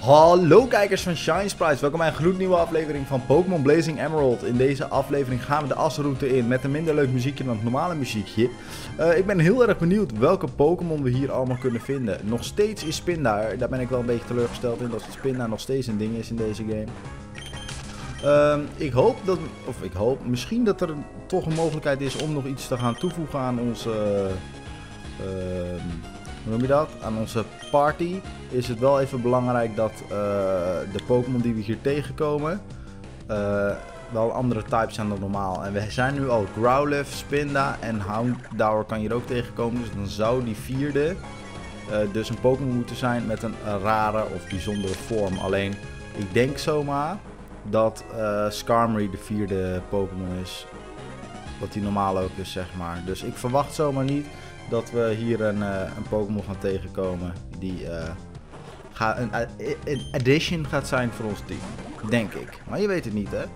Hallo kijkers van Shine Sprites, welkom bij een gloednieuwe aflevering van Pokémon Blazing Emerald. In deze aflevering gaan we de asroute in met een minder leuk muziekje dan het normale muziekje. Ik ben heel erg benieuwd welke Pokémon we hier allemaal kunnen vinden. Nog steeds is Spinda, daar ben ik wel een beetje teleurgesteld in, dat Spinda nog steeds een ding is in deze game. Ik hoop misschien dat er toch een mogelijkheid is om nog iets te gaan toevoegen aan onze... hoe noem je dat? Aan onze party is het wel even belangrijk dat de Pokémon die we hier tegenkomen wel andere types zijn dan normaal. En we zijn nu al Growlithe, Spinda en Houndour kan hier ook tegenkomen. Dus dan zou die vierde dus een Pokémon moeten zijn met een rare of bijzondere vorm. Alleen ik denk zomaar dat Skarmory de vierde Pokémon is. Wat die normaal ook is, zeg maar. Dus ik verwacht zomaar niet dat we hier een Pokémon gaan tegenkomen die een addition gaat zijn voor ons team. Denk ik. Maar je weet het niet, hè.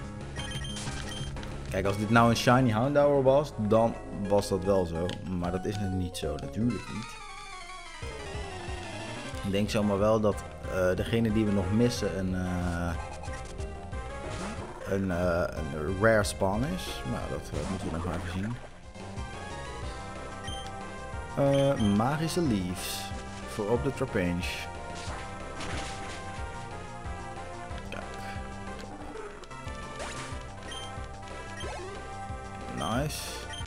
Kijk, als dit nou een Shiny Houndour was, dan was dat wel zo. Maar dat is niet zo, natuurlijk niet. Ik denk zomaar wel dat degene die we nog missen een rare spawn is. Nou, dat moeten we nog maar even zien. Magische Leaves voor op de Trapinch. Kijk. Nice.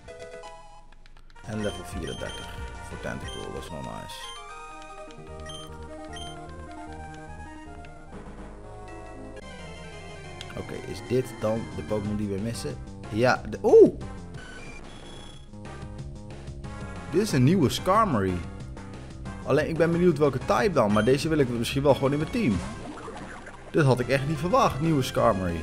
En level 34 voor Tentacool, dat is wel nice. Oké, is dit dan de Pokémon die we missen? Ja, oeh! Dit is een nieuwe Skarmory. Alleen ik ben benieuwd welke type dan, maar deze wil ik misschien wel gewoon in mijn team. Dit had ik echt niet verwacht, nieuwe Skarmory.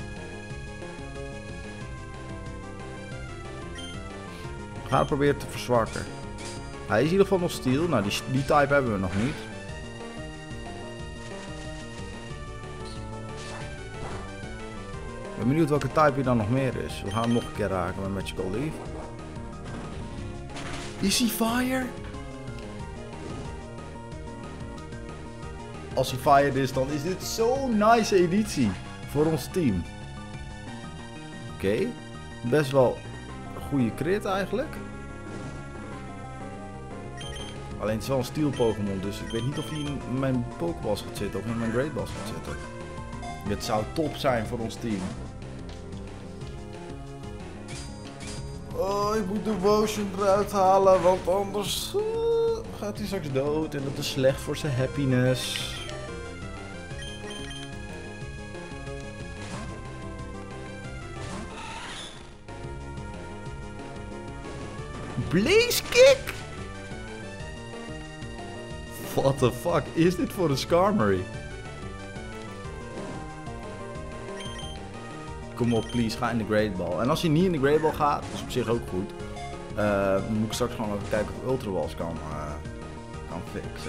We gaan het proberen te verzwakken. Hij is in ieder geval nog steel, nou die type hebben we nog niet. Ik ben benieuwd welke type hier dan nog meer is. We gaan hem nog een keer raken met Magical Leaf. Is hij fire? Als hij fired is, dan is dit zo'n nice editie voor ons team. Oké, best wel een goede crit eigenlijk. Alleen het is wel een steel Pokémon, dus ik weet niet of hij in mijn Pokéballs gaat zitten of in mijn Great Balls gaat zitten. Dit zou top zijn voor ons team. Oh, ik moet de Devotion eruit halen, want anders gaat hij straks dood en dat is slecht voor zijn happiness. Blaze Kick? What the fuck is dit voor een Skarmory? Kom op, please, ga in de Great Ball. En als hij niet in de Great Ball gaat, is op zich ook goed. Dan moet ik straks gewoon even kijken of ik Ultra Balls kan fixen.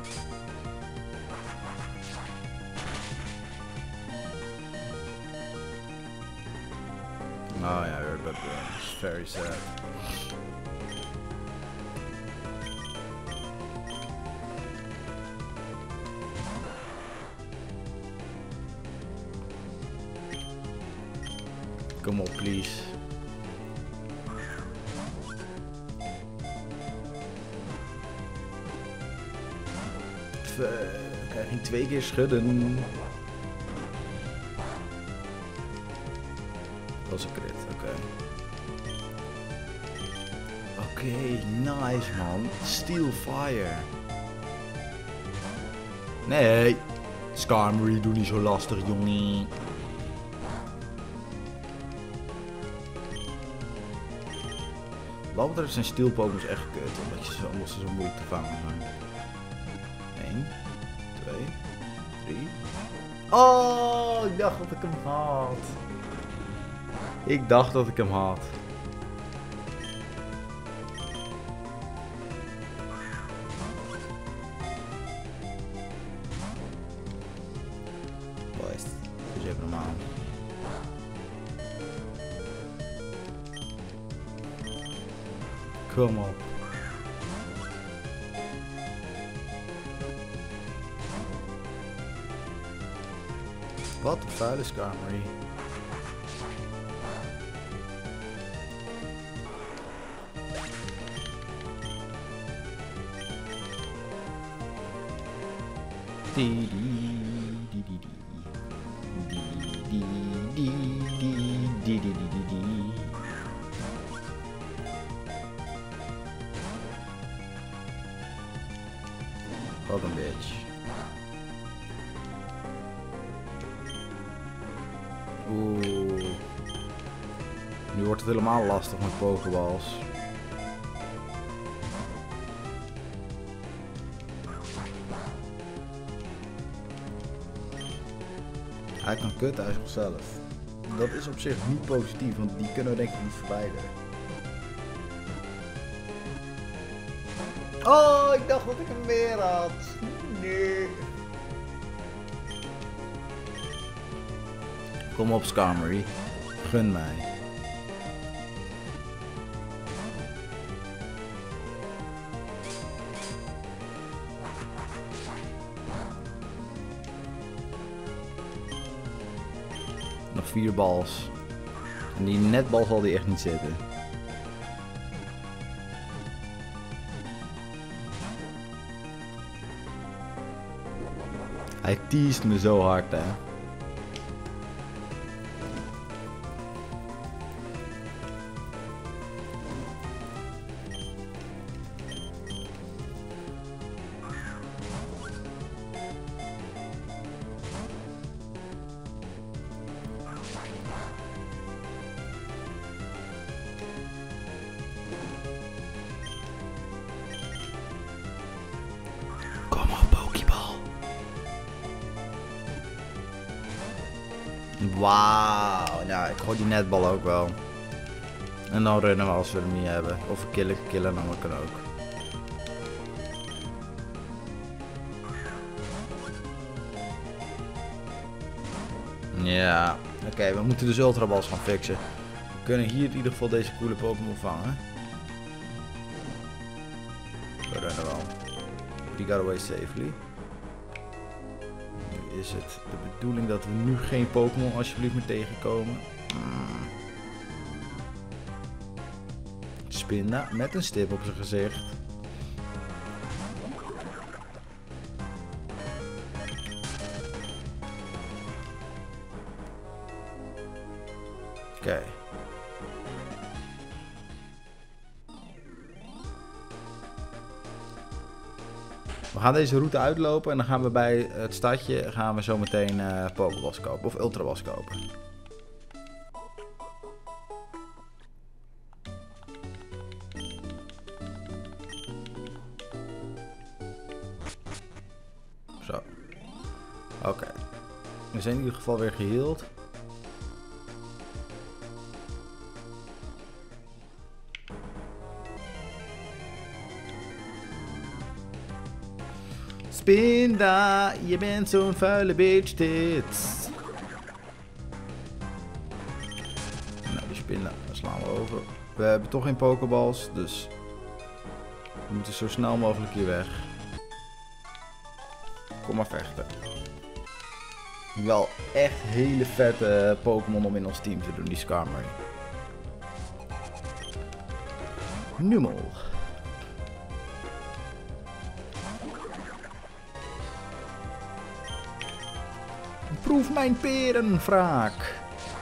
Oh ja, that is very sad. Kom op, please. Krijg je 2 keer schudden. Dat is een crit, oké. Oké, nice man. Steel Fire. Nee. Skarmory, doe niet zo lastig, jongen. Wat betreft zijn steel Pokémons echt kut, omdat ze zo moeilijk te vangen zijn. 1, 2, 3. Oh, ik dacht dat ik hem had. Ik dacht dat ik hem had. Boys, dus even normaal. Kom op. Wat een vuile Skarmory. Wat een bitch. Oeh. Nu wordt het helemaal lastig met pokeballs. Hij kan kutten uit zichzelf. Dat is op zich niet positief, want die kunnen we denk ik niet verwijderen. Oh, ik dacht dat ik hem weer had. Nee. Kom op Skarmory. Gun mij. Nog 4 bals. En die netbal zal die echt niet zitten. Hij teest me zo hard, hè. Wauw, nou ik gooi die netbal ook wel. En dan runnen we als we hem niet hebben. Of we killen, dan kan ook. Ja, oké, we moeten dus ultrabals gaan fixen. We kunnen hier in ieder geval deze coole Pokémon vangen. We rennen wel. Die got away safely. Is het de bedoeling dat we nu geen Pokémon alsjeblieft meer tegenkomen? Spinda met een stip op zijn gezicht. Oké. We gaan deze route uitlopen en dan gaan we bij het stadje zo meteen Pokéballs kopen of Ultraballs kopen. Zo. Oké. We zijn in ieder geval weer geheeld. Spinda, je bent zo'n vuile bitch tits. Nou, die Spinda slaan we over. We hebben toch geen Pokéballs, dus we moeten zo snel mogelijk hier weg. Kom maar vechten. Wel echt hele vette Pokémon om in ons team te doen, die Skarmory. Numel. Proef mijn peren, wraak.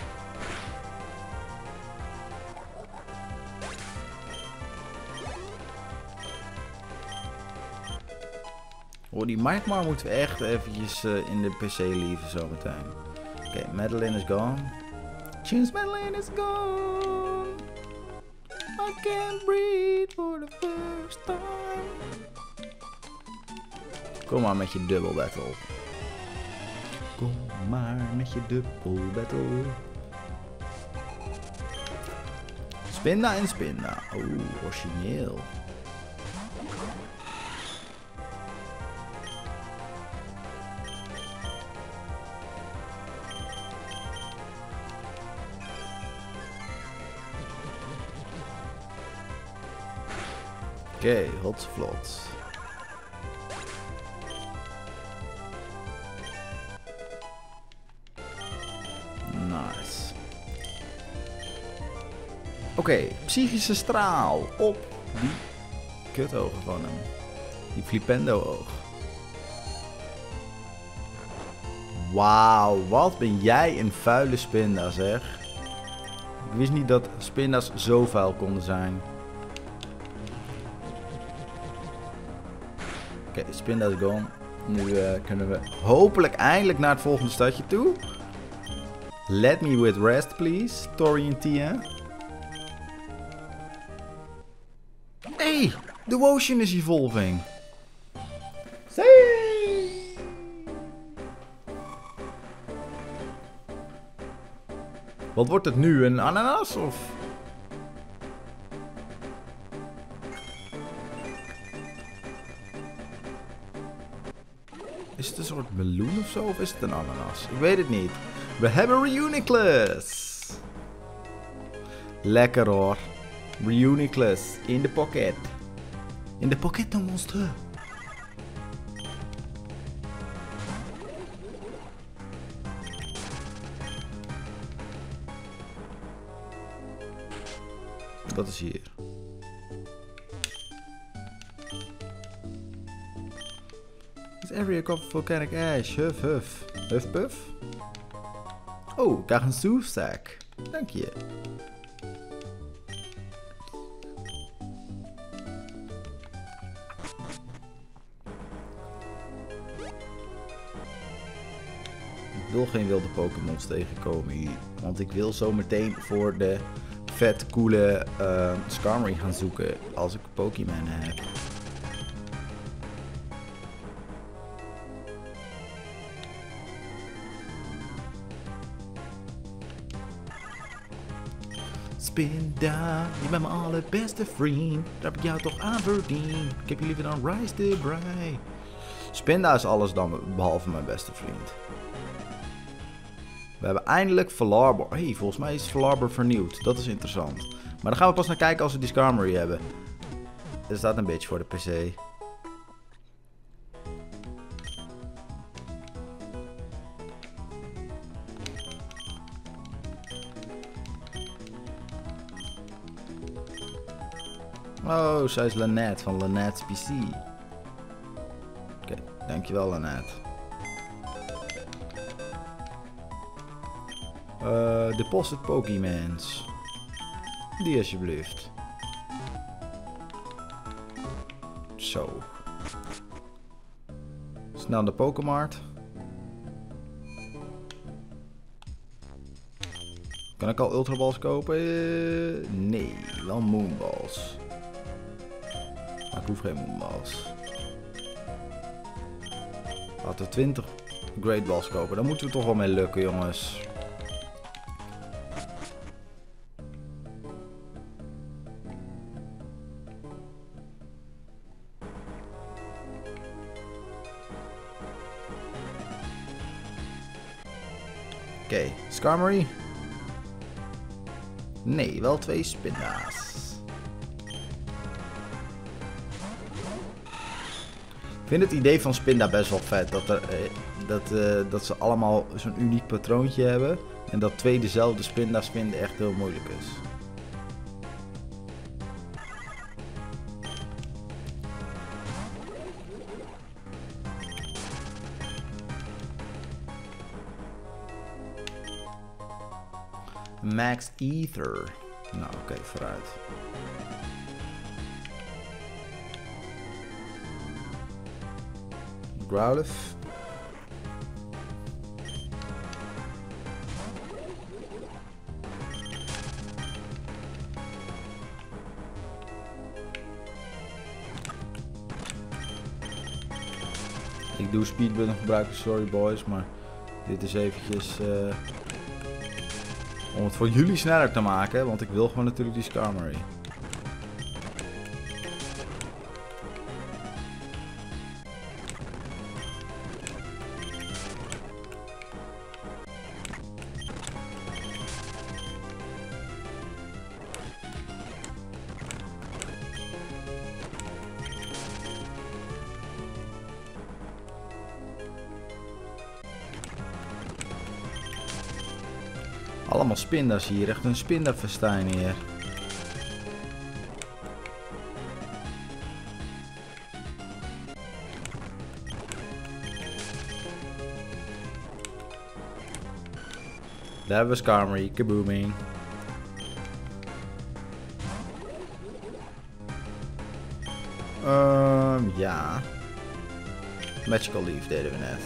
Oh, die Magmar moeten we echt eventjes in de PC lieven zometeen. Oké, Madeline is gone. Choose Madeline is gone. I can't breathe for the first time. Kom maar met je dubbel battle. Kom maar met je dubbel battle. Spinda en Spinda. Oeh, origineel. Oké, hotsvlot. Oké, psychische straal op die kutogen van hem. Die Flipendo oog. Wauw, wat ben jij een vuile Spinda zeg. Ik wist niet dat Spinda's zo vuil konden zijn. Oké, Spinda is gone. Nu kunnen we hopelijk eindelijk naar het volgende stadje toe. Let me with rest, please. Tori en Tia. Hey, de Wotion is evolving. Wat wordt het nu? Een ananas of? Is het een soort meloen of zo? Of is het een ananas? Ik weet het niet. We hebben Reuniclus. Lekker hoor. Reuniclus in de pocket. In de pocket een monster. Wat is hier? This area covered volcanic ash. Huff, huff. Huff, puff. Oh, ik krijg een soefzak. Dank je. Ik wil geen wilde Pokémons tegenkomen hier. Want ik wil zo meteen voor de vet coole Skarmory gaan zoeken als ik Pokémon heb. Spinda, je bent mijn allerbeste vriend. Daar heb ik jou toch aan verdiend. Ik heb je liever dan Rice de Brai. Spinda is alles dan behalve mijn beste vriend. We hebben eindelijk Falarbor. Hey, volgens mij is Falarbor vernieuwd. Dat is interessant. Maar daar gaan we pas naar kijken als we die Skarmory hebben. Er staat een beetje voor de PC. Oh, zij is Lynette van Lynette's PC. Oké, dankjewel Lynette. Deposit Pokémons. Die alsjeblieft. Zo. Snel de Pokémart. Kan ik al Ultraballs kopen? Nee, wel Moonballs. Maar ik hoef geen Moonballs. Laten we 20 Great Balls kopen. Daar moeten we toch wel mee lukken, jongens. Oké, Skarmory. Nee, wel 2 Spinda's. Ik vind het idee van Spinda best wel vet. Dat ze allemaal zo'n uniek patroontje hebben. En dat 2 dezelfde Spinda's vinden echt heel moeilijk is. Max Ether. Nou, oké, vooruit. Growlithe. Ik doe speedbutton gebruiken, sorry boys, maar dit is eventjes om het voor jullie sneller te maken, want ik wil gewoon natuurlijk die Skarmory. Allemaal Spinda's hier, echt een Spinda-festijn hier. Daar hebben we Skarmory, kabooming. Ja. Magical Leaf deden we net.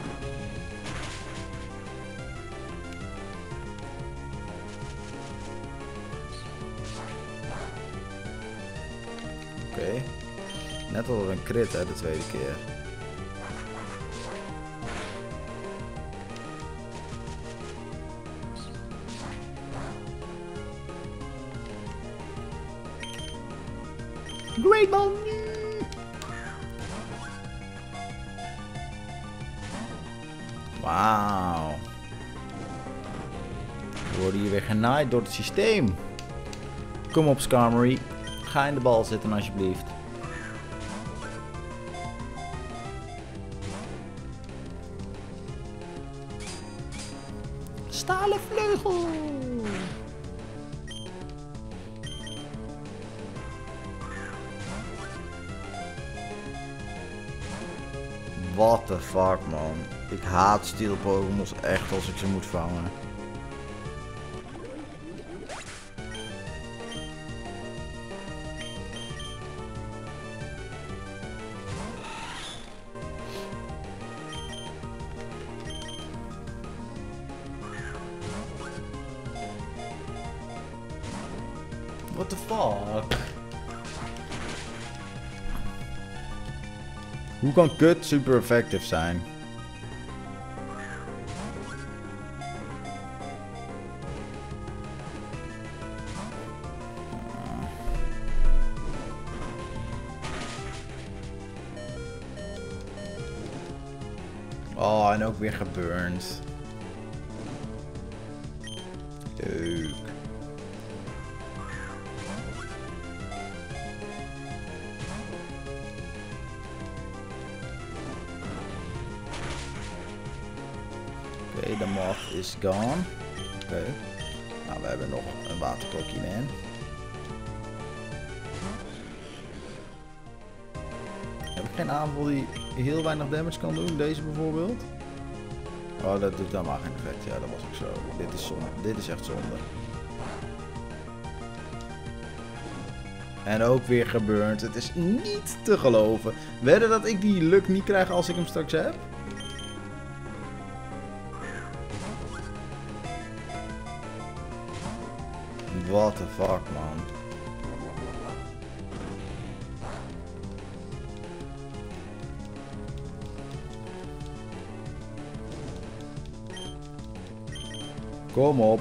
Oké. Net al een crit hè, de tweede keer. Great Ball nu! Wauw. We worden hier weer genaaid door het systeem. Kom op Skarmory. Ga in de bal zitten alsjeblieft. Stalen vleugel. What the fuck man. Ik haat Steel Pokémons echt als ik ze moet vangen. What the fuck? Hoe kan kut super effectief zijn? Oh, en ook weer geburnt. Leuk. Oké, de moth is gone. Oké. Nou, we hebben nog een waterklokje man. Heb ik geen aanval die heel weinig damage kan doen? Deze bijvoorbeeld? Oh, dat doet helemaal geen effect. Ja, dat was ook zo. Dit is zonde. Dit is echt zonde. En ook weer geburnt. Het is niet te geloven. Wedden dat ik die luck niet krijg als ik hem straks heb? What the fuck, man. Kom op.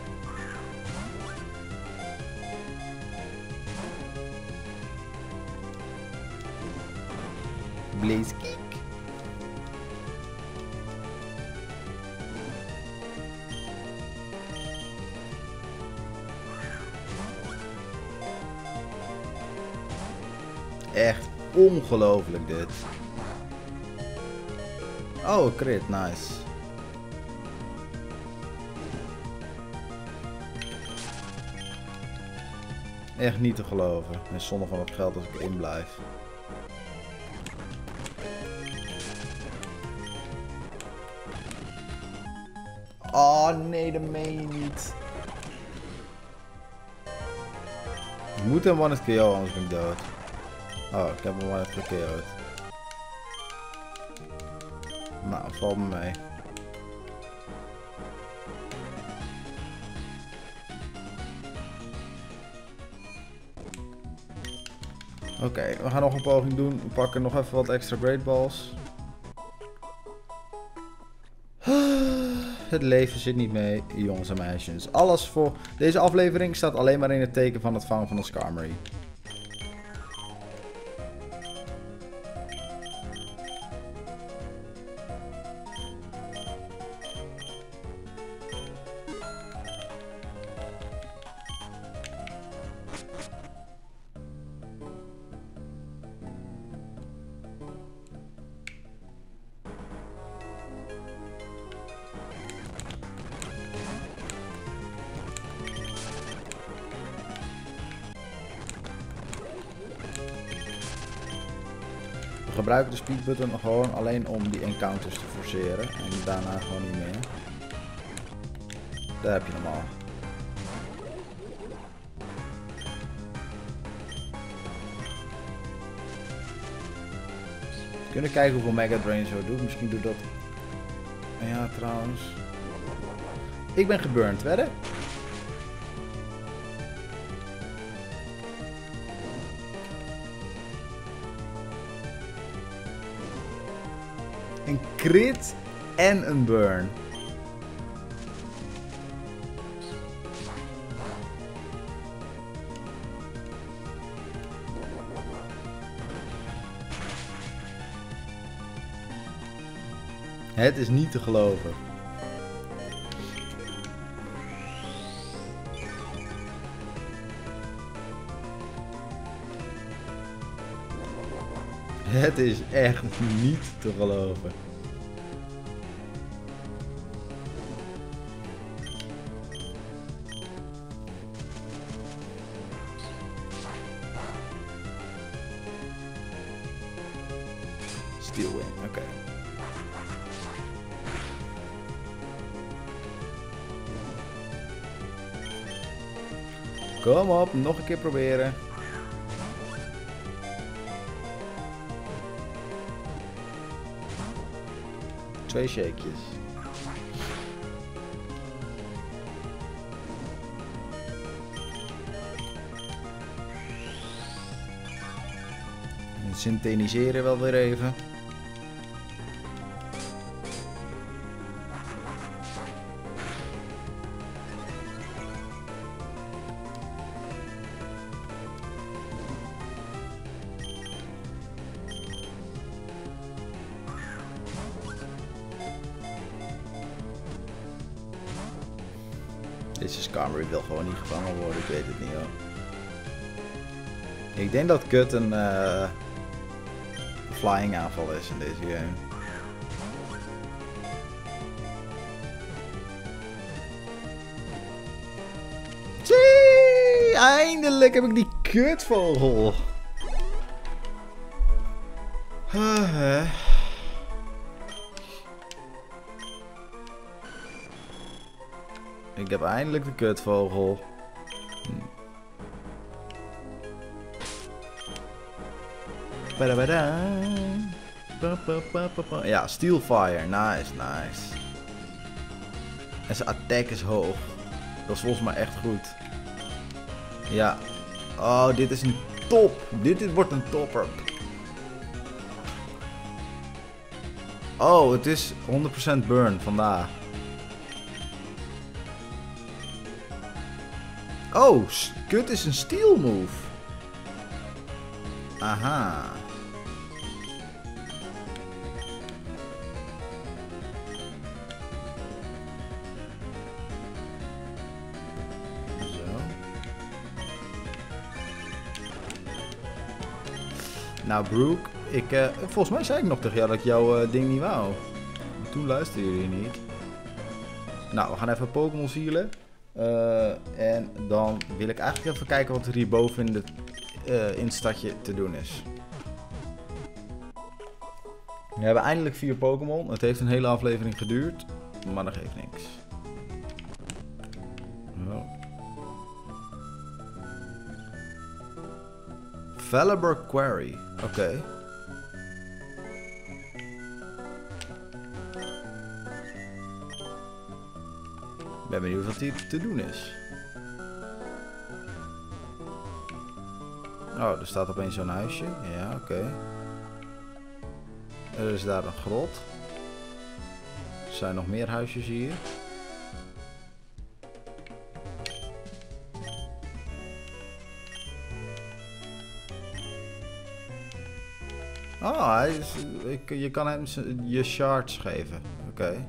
Blaziken. Echt ongelooflijk dit. Oh, crit, nice. Echt niet te geloven. En zonde van het geld als ik in blijf. Oh nee, dat meen je niet. Ik moet hem one-hit KO, anders ben ik dood. Oh, ik heb hem one-hit KO'd. Nou, valt me mee. Oké, we gaan nog een poging doen. We pakken nog even wat extra Great Balls. Het leven zit niet mee, jongens en meisjes. Alles voor deze aflevering staat alleen maar in het teken van het vangen van een Skarmory. We gebruiken de speed button gewoon alleen om die encounters te forceren en daarna gewoon niet meer. Daar heb je hem al. We kunnen kijken hoeveel Mega Drain zo doet. Misschien doet dat... Ja, trouwens. Ik ben geburnt, wedden? Een crit en een burn. Het is niet te geloven. Het is echt niet te geloven. Steel win, oké. Kom op, nog een keer proberen. Twee shakejes. En synthetiseren wel weer even. Deze Skarmory wil gewoon niet gevangen worden, ik weet het niet hoor. Ik denk dat Kut een flying aanval is in deze game. Zie, eindelijk heb ik die kutvogel. Ik heb eindelijk de kutvogel. Ja, Steelfire. Nice, nice. En zijn attack is hoog. Dat is volgens mij echt goed. Ja. Oh, dit is een top. Dit wordt een topper. Oh, het is 100% burn, vandaar. Oh, Kut is een steel move. Aha. Zo. Nou, Brooke, volgens mij zei ik nog tegen jou dat ik jouw ding niet wou. Maar toen luisterden jullie niet. Nou, we gaan even Pokémon healen. En dan wil ik eigenlijk even kijken wat er hierboven in het stadje te doen is. We hebben eindelijk 4 Pokémon. Het heeft een hele aflevering geduurd, maar dat geeft niks. Zo. Valiber Quarry. Oké. Ik ben benieuwd wat hier te doen is. Oh, er staat opeens zo'n huisje. Ja, oké. Er is daar een grot. Er zijn nog meer huisjes hier. Oh, je kan hem je shards geven. Oké.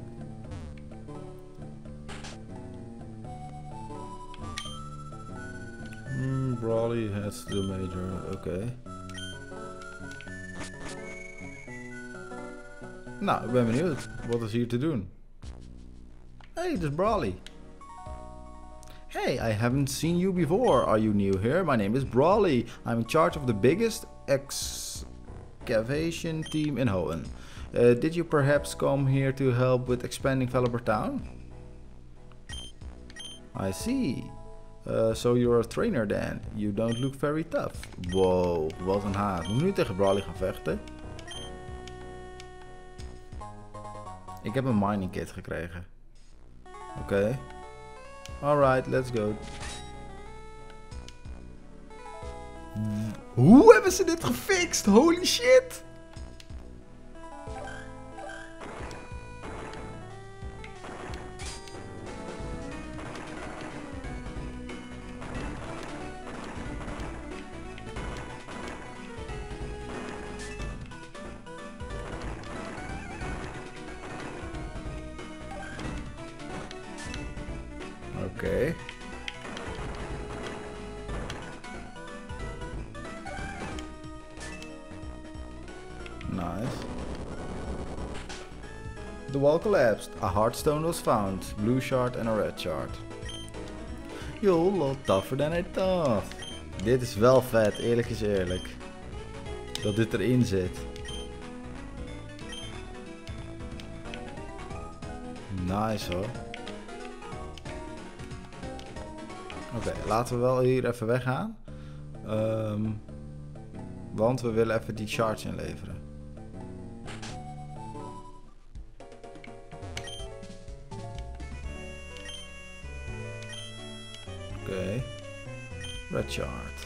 Brawly heads to the major. Oké. Nou, ik ben benieuwd. Wat is hier te doen? Hey, het is Brawly. Hey, I haven't seen you before. Are you new here? My name is Brawly. I'm in charge of the biggest excavation team in Hoenn. Did you perhaps come here to help with expanding Valiber Town? I see. So you're a trainer then. You don't look very tough. Wow, wat een haat. Moet ik nu tegen Brawley gaan vechten? Ik heb een mining kit gekregen. Oké. Alright, let's go. Hoe hebben ze dit gefixt? Holy shit! Oké. Nice. The wall collapsed. A heartstone was found. Blue shard and a red shard. Yo, a lot tougher than I thought. Dit is wel vet, eerlijk is eerlijk. Dat dit erin zit. Nice hoor. Oké, laten we wel hier even weggaan. Want we willen even die shards inleveren. Oké. Red shard.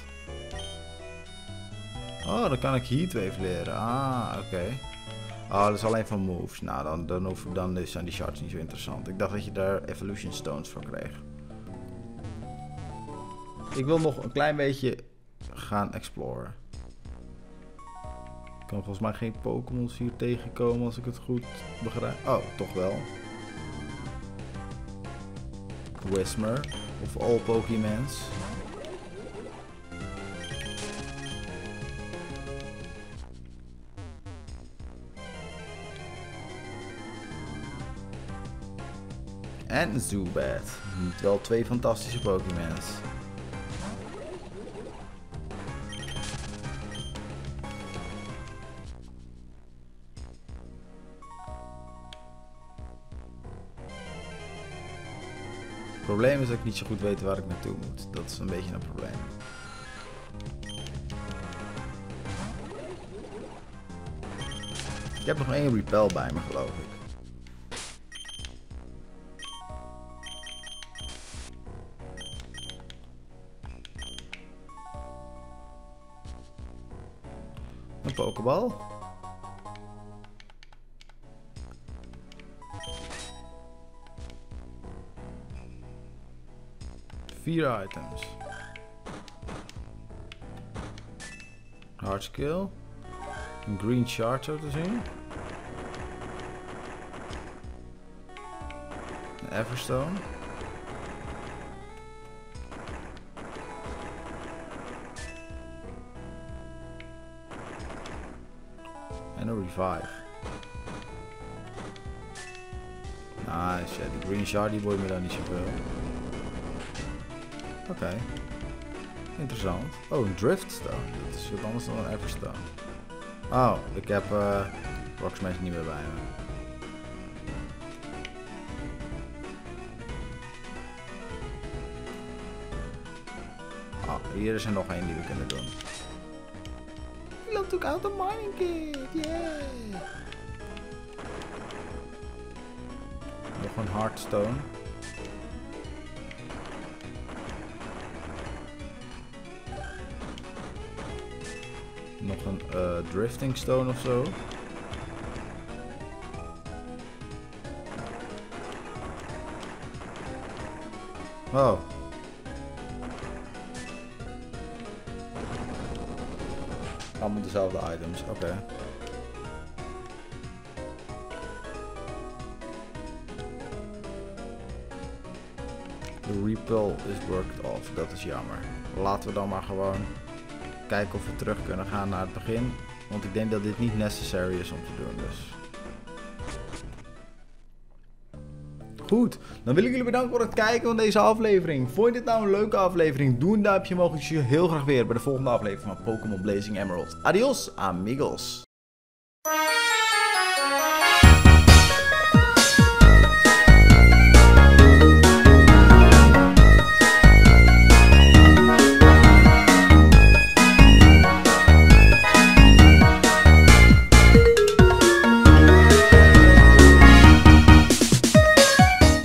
Oh, dan kan ik heatwave leren. Ah, oké. Oh, dat is alleen van moves. Nou, dan zijn die shards niet zo interessant. Ik dacht dat je daar evolution stones voor kreeg. Ik wil nog een klein beetje gaan exploren. Ik kan volgens mij geen Pokémons hier tegenkomen als ik het goed begrijp. Oh, toch wel. Whismer. Of all Pokémons. En Zubat. Wel twee fantastische Pokémons. Het probleem is dat ik niet zo goed weet waar ik naartoe moet. Dat is een beetje een probleem. Ik heb nog één repel bij me, geloof ik. Een pokebal. Vier items. Hard skill. Een green shard zo te zien. Een Everstone. En een revive. Nice, ja, die green shard die boeit me dan niet zoveel. Oké. Interessant. Oh, een driftstone. Dat is wat anders dan een Everstone. Oh, ik heb Rocksmash niet meer bij me. Oh, hier is er nog één die we kunnen doen. Look out the mining kit, yeah! Nog een hardstone. Nog een drifting stone of zo. Oh. Allemaal dezelfde items, oké. De repel is worked off, dat is jammer. Laten we dan maar gewoon kijken of we terug kunnen gaan naar het begin. Want ik denk dat dit niet necessary is om te doen, dus. Goed, dan wil ik jullie bedanken voor het kijken van deze aflevering. Vond je dit nou een leuke aflevering? Doe een duimpje omhoog. Ik zie je heel graag weer bij de volgende aflevering van Pokémon Blazing Emerald. Adios, amigos.